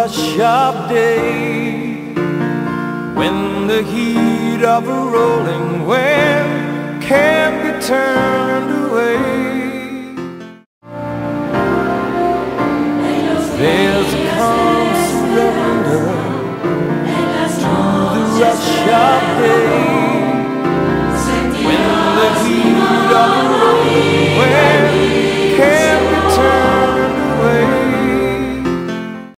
a sharp day, when the heat of a rolling wave can't be turned away.